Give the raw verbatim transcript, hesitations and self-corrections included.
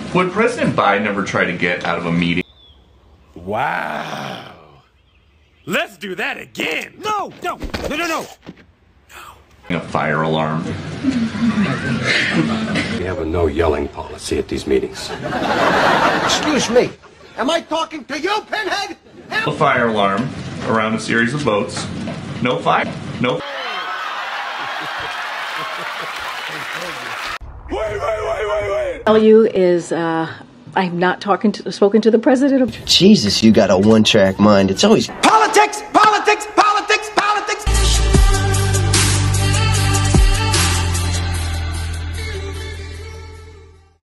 Would President Biden ever try to get out of a meeting? Wow. Let's do that again. No, no, no, no, no. A fire alarm. We have a no yelling policy at these meetings. Excuse me. Am I talking to you, Pinhead? A fire alarm around a series of boats. No fire. No. Wait, wait, wait, wait, wait. Tell you is uh, I'm not talking to, spoken to the president. Jesus, you got a one-track mind. It's always Politics, politics, politics.